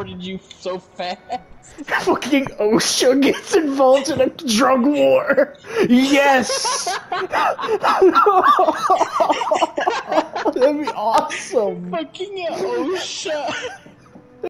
teleported you so fast. Fucking OSHA gets involved in a drug war. Yes. That'd be awesome. Fucking OSHA.